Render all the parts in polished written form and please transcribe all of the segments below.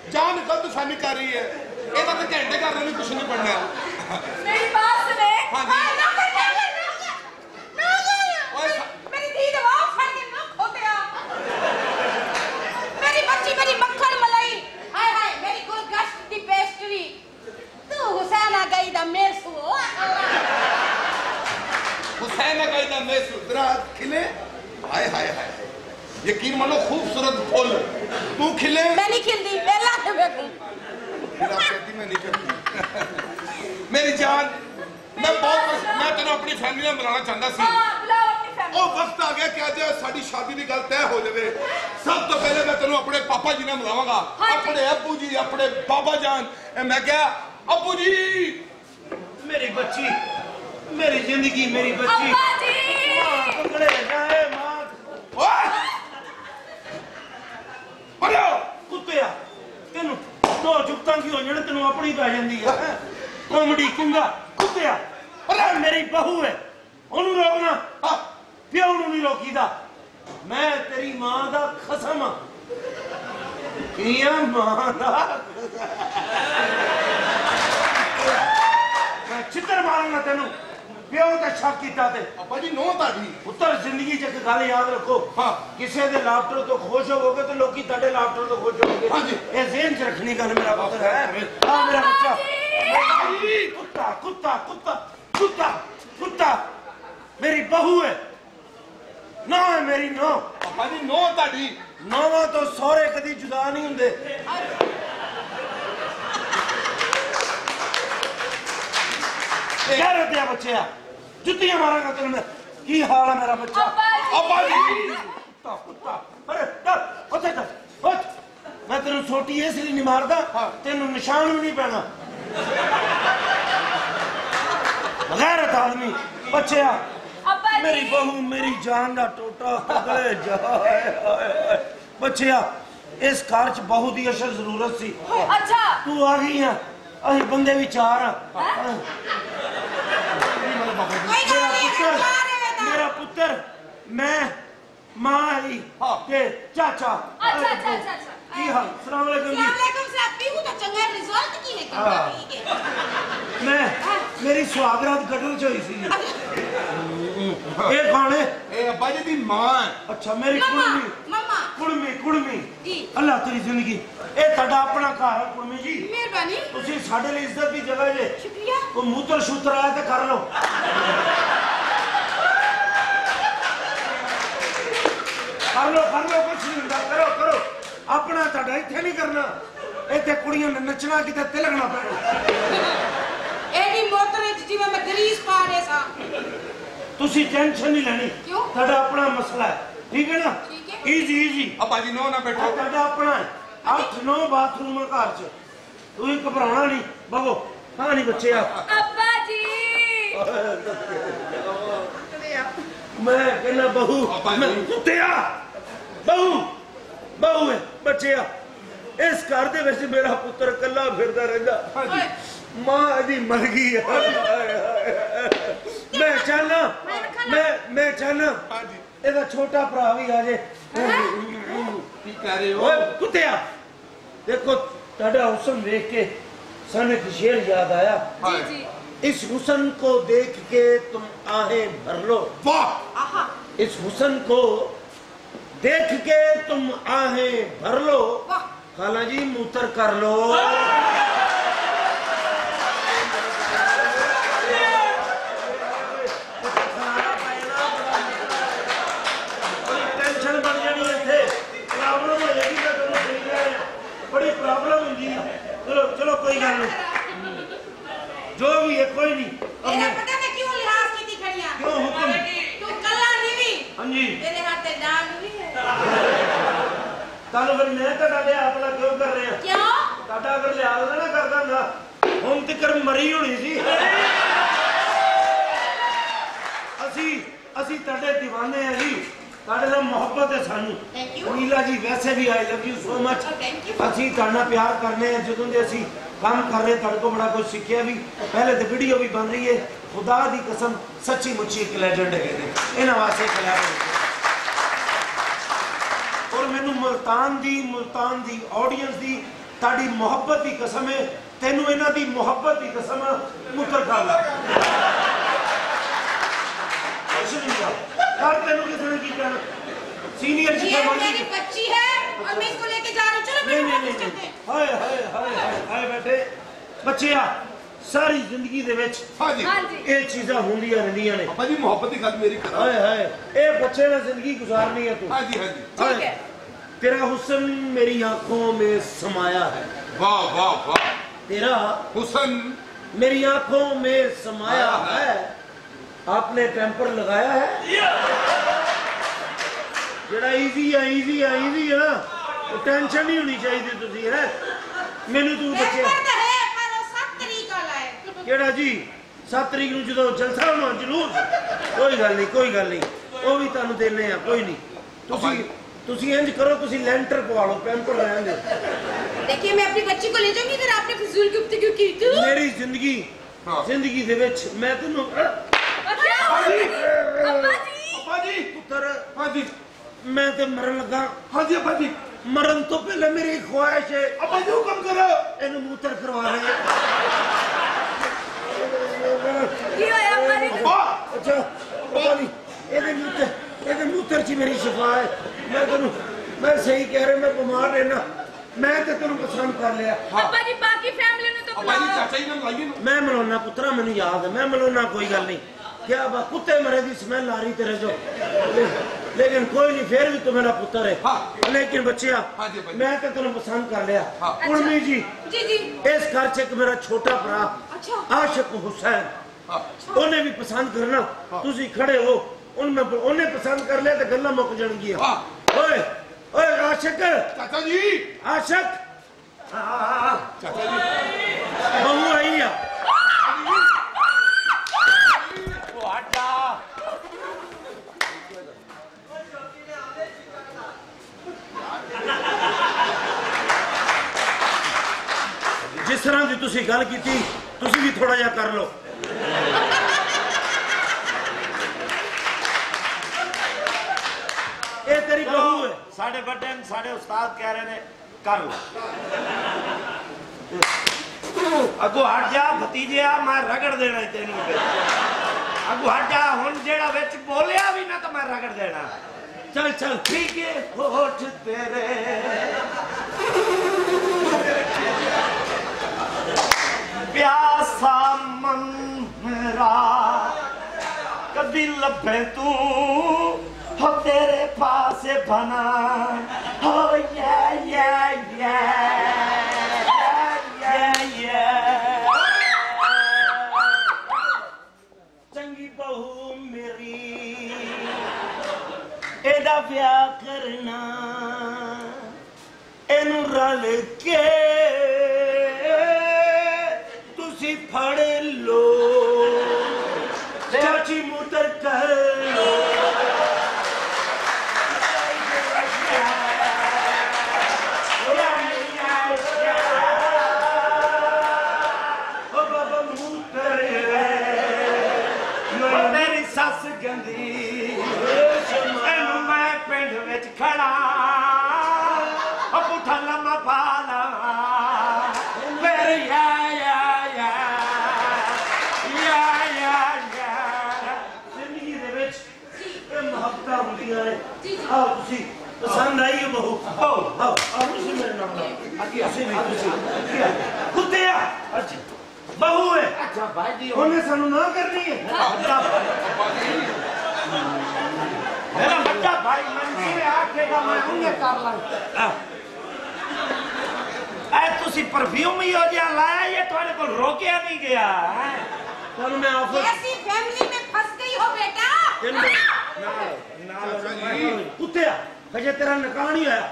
जान गलत फहमी कर रही है। ये तो घंटे कर रहे कुछ नहीं पढ़ना। मेरी बात सुने। हाँ जी। मेरी दी दवा खा के ना खोटिया। मेरी बच्ची मेरी मक्खन मलाई। हाय हाय मेरी गुलगश्त की पेस्ट्री। तू हुसैन गई दा मेसू। हुसैन गई दा मेसू जरा खिले। हाय हाय हाय यकीन मानो खूबसूरत फूल तू खिले। मैं नहीं खिलती पहला से देखूं। फिर आप कहती मैं नहीं करती। मेरी जान मैं तेन अपनी फैमिली में बुलाना चाहता सी। बुलाओ अपनी फैमिली। ओ वक्त आ गया कि आज साडी शादी की गल तय हो जाए। सब तो पहले मैं तेन अपने पापा जी ने बुलावांगा। अपने अब्बू जी अपने बाबा जान। मैं क्या अब्बू जी मेरी बच्ची मेरी जिंदगी मेरी बच्ची। अब्बा जी पकड़े जाए मां। अरे कुत्तिया तेनू दो जुगतां की हो जाने तेनू अपनी पै जांदी है। कॉमेडी किंगा कुत्तिया। अरे मेरी बहू है ओनू रोकना प्यो नू नहीं रोकीदा। मैं तेरी मां दा खसम हां। कियां मां दा मैं चित्तर मारूंगा तेनू प्यो ते शक कीता ते। अब्बा जी नो ताड़ी पुत्तर जिंदगी च एक गल याद रखो। हाँ किसी दे लाफ्टर तो खुश होवोगे तो लोग तुहाडे लाफ्टर तो खुश होंगे। हाँ जी ये ज़हन च रखनी गल मेरा पुत्र है। हाँ मेरा बच्चा कुत्ता कुत्ता कुत्ता कुत्ता कुत्ता मेरी बहू है नौ है मेरी नौ। अब्बा जी नो ताड़ी नौवां तो सौरे कदी जुदा नहीं हुंदे। क्या रहते हैं बच्चे जुतियां मारांगा तेरे में। की हाल है मेरा बच्चा। अब्बा जी कुत्ता कुत्ता अरे डर उठ उठ उठ। मैं तेन छोटी इसलिए नहीं मारदा तेन निशान भी नहीं पैना। गैरत आदमी बच्चे मेरी बहू मेरी जान का टोटा पकड़े जाए। बच्चे इस घर च बहू की असल जरूरत सी। अच्छा तू आ गई है अभी बंदे भी चार मेरा पुत्र मैं मां आई के चाचा। अच्छा अच्छा अच्छा अच्छा की हाल सलाम अलैकुम जी। वालेकुम सलाम पीहू तो चंगा रिजल्ट की है ठीक है। मैं मेरी सुहागरात गटर च हुई सी। ये कौन है? ए अब्बा जी दी मां है। अच्छा मेरी कुड़मी मम्मा कुड़मी कुड़मी जी। अल्लाह तेरी जिंदगी ये ਤੁਹਾਡਾ अपना घर है कुड़मी जी। मेहरबानी ਤੁਸੀਂ ਸਾਡੇ ਲਈ ਇੱਜ਼ਤ ਦੀ ਜਗ੍ਹਾ ਜੇ। शुक्रिया। ਕੋਈ ਮੂਤਰ ਸ਼ੂਤਰ ਆਇਆ ਤੇ ਕਰ ਲਓ। कर लो कुछ नहीं होता करो करो अपना ਤੁਹਾਡਾ ਇੱਥੇ नहीं करना। ਇੱਥੇ ਕੁੜੀਆਂ ਨੇ ਨੱਚਣਾ ਕਿਤੇ ਤਿਲਕਣਾ ਪੈਣਾ। एडी मोटर जिवें मैं ग्रीस पा रहे सा। ਤੁਸੀਂ टेंशन नहीं लेनी। क्यों? ਤੁਹਾਡਾ अपना मसला है ठीक है ना। ठीक है। इजी इजी अब्बा जी नो ना बैठो। ਤੁਹਾਡਾ अपना है 8-9 बाथरूम है घर च। तू घबराना नहीं बगो। हाँ नहीं बच्चे अब्बा जी मैं कहना बहू कुत्तिया बहू बहू है बच्चे इस घर दे विच मेरा पुत्र कल्ला फिरदा रहिंदा। मां दी मर गई है। मैं चाहना मैं चाहना ਇਹਦਾ छोटा भरा भी आ जाए। की कह रहे हो? कुत्तिया देखो ਤੁਹਾਡਾ हुस्न देख के सन एक शेर याद आया। जी जी इस हुस्न को देख के तुम आहें भर लो। वाह आहा इस हुस्न को देख के तुम आहें भर लो। वाह खाला जी मूत्र कर लो। टेंशन बन जानी इत्थे प्रॉब्लम हो जाएगी। मैं तुहानू सही कह रहा बड़ी प्रॉब्लम होंदी है। चलो चलो कोई गल नहीं जो भी है कोई नहीं। तेरा पता मैं क्यों लिहाज की खड़िया? क्यों हुक्म? तू कल्ला नहीं भी। हाँ जी तेरे हाथ पे दाग भी है। तालु फिर मैं ਤੁਹਾਡੇ ਆਪਣਾ क्यों कर रहे हैं? क्यों? ਤੁਹਾਡਾ अगर लिहाज ना करदा ना ਹੁਣ ਤੱਕ ਮਰੀ ਹੋਣੀ ਸੀ। ਅਸੀਂ ਤੁਹਾਡੇ دیਵਾਨੇ ਆ ਜੀ। ਤੁਹਾਡੇ ਨਾਲ ਮੁਹੱਬਤ ਹੈ ਸਾਨੂੰ। Thank you. नीला जी वैसे भी I love you so much. Thank you. ਅਸੀਂ ਤੁਹਾਡਾ प्यार करने हैं ਜਦੋਂ ਦੇ ਅਸੀਂ काम कर रहे तेरे को बड़ा कुछ सीखिया भी। पहले तो वीडियो भी बन रही है। खुदा दी कसम सच्ची मुच्ची एक लेजेंड है इन्हां वास्ते खिलाफ। और मैनू मुल्तान दी ऑडियंस दी ताड़ी मोहब्बत की कसम है, तेनू इन्हां दी मोहब्बत की कसम पुत्र खा ला तेनू किसी ने की कहना सीनियर ये मेरी बच्ची है और मैं इसको लेके जा रही हूँ। चलो नहीं नहीं नहीं हाय हाय हाय हाय बेटे बच्चिया सारी जिंदगी दे विच हाँ जी ये चीज़ां होंदियां रहंदियां ने। पापा जी मोहब्बत की गल मेरी करो। हाय हाय ए बच्चे ने जिंदगी गुजारनी है तू। हाँ जी ठीक है। तेरा हुस्न मेरी आंखों में समाया है। वाह वाह वाह। तेरा हुस्न मेरी आंखों में समाया है। आपने टेम्पर लगाया है जरा इजी है ना तो टेंशन नहीं होनी चाहिए तुझी है मैनू तू बच्चे केड़ा जी 7 तरीक नूं जदों जलसा होना जुलूस कोई गल नहीं वो भी तुहानूं देने आ कोई नहीं तुसी इंज करो तुसी लेंटर पवा लो पेंपर रहने दो। देखिए मैं अपनी बच्ची को ले जाऊंगी अगर आपने फिजूल गुफ्तगू की तो मेरी जिंदगी दे विच मैं तैनूं अब्बा जी पुत्र हाँ जी मैं तो मरन लगा। हाँ जी अब्बा जी मरन तो पहले मेरी ख्वाहिश है अब्बा जी हुक्म करो इन मूत्र करवा रहे हैं। अच्छा ये मूत्र ची मेरी शिफा है। मैं सही कह रहा मैं बीमार रहना मैं तो तेन पसंद कर लिया। अब्बा जी बाकी फैमिली ने तो अब्बा जी चाचा जी ने बुलाइए ना। मैं मलाना पुत्रा मैनू याद है मैं मलाना कोई गल नहीं क्या कुत्ते मरे की स्मैल आ रही तेरे जो लेकिन कोई नहीं फिर भी तो मेरा पुत्र है। हाँ। लेकिन बच्चिया हाँ जी, मैं तो तेन पसंद कर लिया। हाँ। उर्मी जी जी इस घर च एक मेरा छोटा भरा अच्छा आशिक हुसैन हाँ। उन्हें भी पसंद करना तुसी खड़े हो उन्हें पसंद कर लिया तो गल्लां मुक जाणगियां। हाँ। ओए ओए आशिक चाचा जी आशिक चाचा जी बहू आई है जिस तरह की तुसी गल की तुसी भी थोड़ा जा कर लो। ये तेरी बहू है साढ़े बड़े साढ़े उस्ताद कह रहे ने कर लो अगो हट जा भतीजिया मैं रगड़ देना तेन अगो हट जा हुण जेड़ा विच बोलिया भी ना तो मैं रगड़ देना। चल चल ठीक है होठ तेरे प्यासा मन मेरा कभी लभे तू हो तेरे पास बना हो चंगी बहू मेरी एदा ब्याह करना एनू रल के तुसी फड़ लो चाची मूतर कर लो। मेरी सस गंदी एनू मैं पिंड विच खड़ा पुठा लम्मा पाला मेरी जिंदगी दे विच मोहब्बतां होंदियां ने। आओ तुसी पसंद आई है बहू आओ आओ आओ तुसी मेरे नाल कुत्ते अच्छा बहू है अच्छा भाई जी उन्हें सानू ना करनी है मेरा बच्चा भाई मन जिवे आखेगा मैं उन्हें कर लांगा। ऐ तुसी परफ्यूम ही हो जा लाया ये तुम्हारे को रोकिया नहीं गया है कल मैं ऑफिस ऐसी फैमिली में फंस गई हो बेटा। कुत्ते अजे तेरा निकाह नहीं होया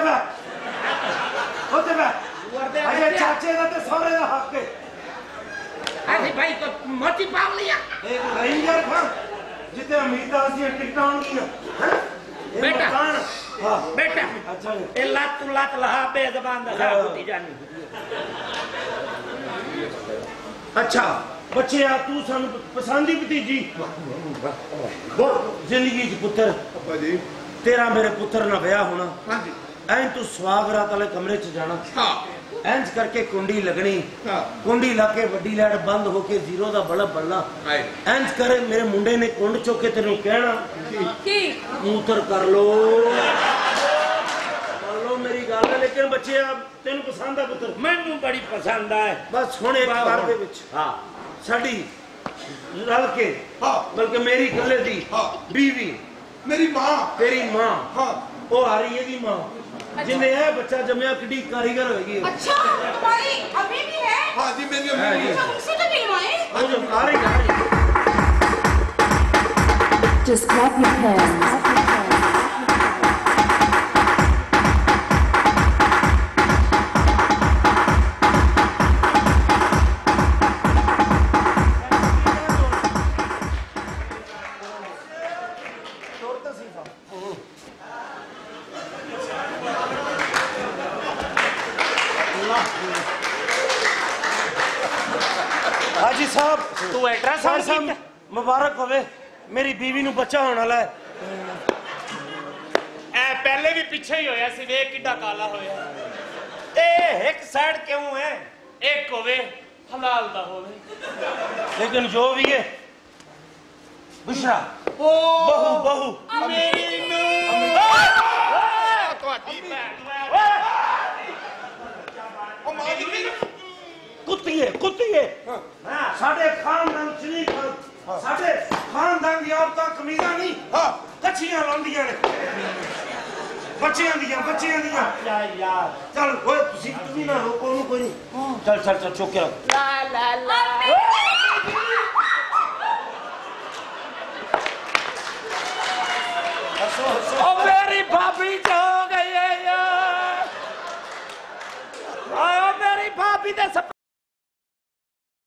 होते बे अजे चाचे का ते सौरे का हक है अरे भाई तो मोती पाव लिया एक रेंजर था जिते अमीरदास दी टिकटां होंगियां बेटा हां बेटा अच्छा ए लात तू लात लहा बेजबान दा खराब होती जानी। अच्छा बच्चे आ तू सन पसंदी भतीजी जिंदगी च पुत्र अब्बा जी तेरा मेरे पुत्र ना ब्याह होना। हाँ जी ऐन तू सुहाग रात वाले कमरे च जाना हाँ इंज करके कुंडी लगनी, हाँ। कुंडी लाके वड्डी लाइट बंद होके जीरो दा बल्ब बनना। हाय। इंज करे मेरे मुंडे ने कुंड चुक के तेनू कहना की मूतर कर लो मेरी गल है। लेकिन बच्चे तेन पसंद है पुत्र? मैनू बड़ी पसंद है। बस हुण एक घर दे विच हाँ साडी रल के, हाँ। बल्कि मेरी गले दी हाँ। बीवी, मेरी माँ, तेरी माँ, हाँ। वो आ रही है दी माँ जिन्हें यह बच्चा जमया किड्डी कारीगर होगी। अच्छा तुम्हारी अभी भी है? हाँ जी मेरी अम्मी है। अच्छा उनसे तो मिलवाए। वो जो आ रही है। Just clap your hands. हाजी साहब तू अल्ट्रासाउंड साहब मुबारक होवे, मेरी बीवी नु बच्चा होने वाला है। ए पहले भी पीछे ही होया सी, वे किड्डा काला होया। ए एक साइड क्यों है? एक होवे हलाल दा होवे। लेकिन जो भी है बुशरा बहू बहू मेरी ਤੁਹਾਡੀ ਭੈਣ ਉਹ ਮਾਂ ਦੀ कुत्ती है साडे खानदान शरीफ साडे खानदान दी औरतां कमीज़ां नहीं हाँ। कच्छियां लांदियां ने बच्चियां दियां यार चल ओए तुसी ना रोको ओनू कोई नहीं। चल चल चल चुक के रख। ला ला ला ओ मेरी भाभी जो गई है यार। आयो मेरी भाभी दे